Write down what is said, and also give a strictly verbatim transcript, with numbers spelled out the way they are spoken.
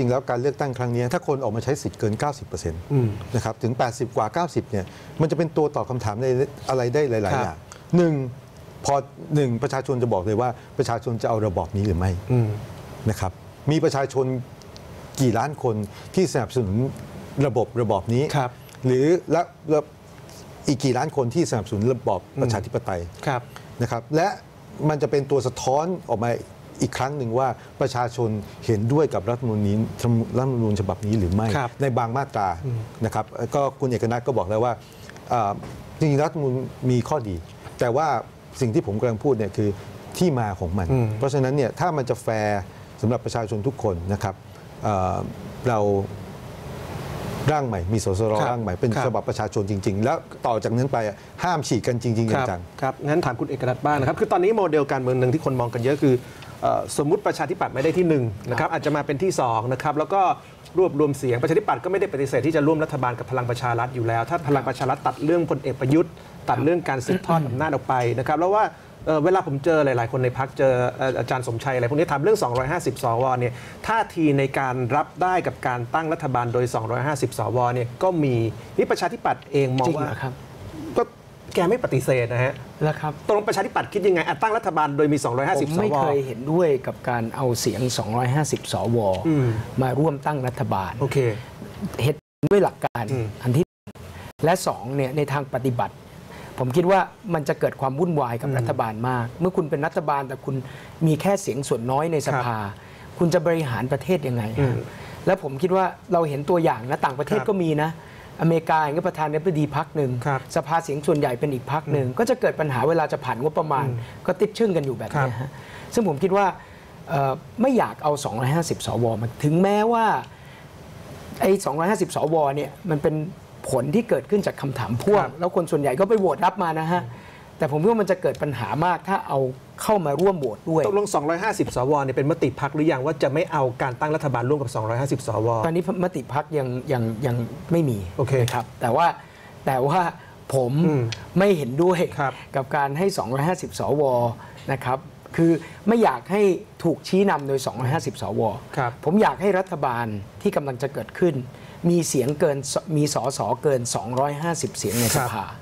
จริงแล้วการเลือกตั้งครั้งนี้ถ้าคนออกมาใช้สิทธิ์เกิน เก้าสิบเปอร์เซ็นต์ นะครับถึงแปดสิบกว่าเก้าสิบเนี่ยมันจะเป็นตัวตอบคำถามในอะไรได้หลายๆอย่างหนึ่งพอหนึ่งประชาชนจะบอกเลยว่าประชาชนจะเอาระบอบนี้หรือไม่นะครับมีประชาชนกี่ล้านคนที่สนับสนุนระบบระบอบนี้หรือและอีกกี่ล้านคนที่สนับสนุนระบอบประชาธิปไตยนะครับและมันจะเป็นตัวสะท้อนออกมาอีกครั้งหนึ่งว่าประชาชนเห็นด้วยกับรัฐธรรมนูญนี้รัฐธรรมนูญฉบับนี้หรือไม่ในบางมาตรานะครับก็คุณเอกนัทก็บอกแล้วว่าจริงๆรัฐธรรมนูญมีข้อดีแต่ว่าสิ่งที่ผมกำลังพูดเนี่ยคือที่มาของมันเพราะฉะนั้นเนี่ยถ้ามันจะแฟร์สำหรับประชาชนทุกคนนะครับเราร่างใหม่มีสสรร่างใหม่เป็นฉบับประชาชนจริงๆแล้วต่อจากนั้นไปห้ามฉีกกันจริงๆจังๆครับงั้นถามคุณเอกนัทบ้างนะครับคือตอนนี้โมเดลการเมืองหนึ่งที่คนมองกันเยอะคือสมมุติประชาธิปัตย์ไม่ได้ที่หนึ่งนะครับอาจจะมาเป็นที่สองนะครับแล้วก็รวบรวมเสียงประชาธิปัตย์ก็ไม่ได้ปฏิเสธที่จะร่วมรัฐบาลกับพลังประชารัฐอยู่แล้วถ้าพลังประชารัฐตัดเรื่องพลเอกประยุทธ์ตัดเรื่องการสืบทอดอำนาจออกไปนะครับแล้วว่าเวลาผมเจอหลายๆคนในพรรคเจออาจารย์สมชัยอะไรพวกนี้ถามเรื่องสองร้อยห้าสิบสวเนี่ยท่าทีในการรับได้กับการตั้งรัฐบาลโดยสองร้อยห้าสิบสวเนี่ยก็มีนี่ประชาธิปัตย์เองมองว่าก็แกไม่ปฏิเสธนะฮะแล้วครับตรงประชาธิปัตย์คิดยังไงตั้งรัฐบาลโดยมีสองร้อยห้าสิบสวผมไม่เคยเห็นด้วยกับการเอาเสียงสองร้อยห้าสิบสวมาร่วมตั้งรัฐบาลโอเคเห็นด้วยหลักการอันที่และสองเนี่ยในทางปฏิบัติผมคิดว่ามันจะเกิดความวุ่นวายกับรัฐบาลมากเมื่อคุณเป็นรัฐบาลแต่คุณมีแค่เสียงส่วนน้อยในสภาคุณจะบริหารประเทศยังไงแล้วผมคิดว่าเราเห็นตัวอย่างนะต่างประเทศก็มีนะอเมริกาอย่างประธานาธิบดีพรรคหนึ่งสภาเสียงส่วนใหญ่เป็นอีกพรรคหนึ่งก็จะเกิดปัญหาเวลาจะผ่านงบประมาณก็ติดชึ่งกันอยู่แบบนี้ฮะซึ่งผมคิดว่าไม่อยากเอาสองร้อยห้าสิบสวมาถึงแม้ว่าไอ้สองร้อยห้าสิบสวเนี่ยมันเป็นผลที่เกิดขึ้นจากคำถามพ่วงแล้วคนส่วนใหญ่ก็ไปโหวตรับมานะฮะแต่ผมว่ามันจะเกิดปัญหามากถ้าเอาเข้ามาร่วมโหวตด้วยตกลงสองร้อยห้าสิบสวเนี่ยเป็นมติพรรคหรือยังว่าจะไม่เอาการตั้งรัฐบาลร่วมกับสองร้อยห้าสิบสวตอนนี้มติพรรคยังยังยังไม่มีโอเคครับแต่ว่าแต่ว่าผมไม่เห็นด้วยกับการให้สองร้อยห้าสิบสวนะครับคือไม่อยากให้ถูกชี้นำโดยสองร้อยห้าสิบสวผมอยากให้รัฐบาลที่กำลังจะเกิดขึ้นมีเสียงเกินมีสสเกินสองร้อยห้าสิบเสียงในสภา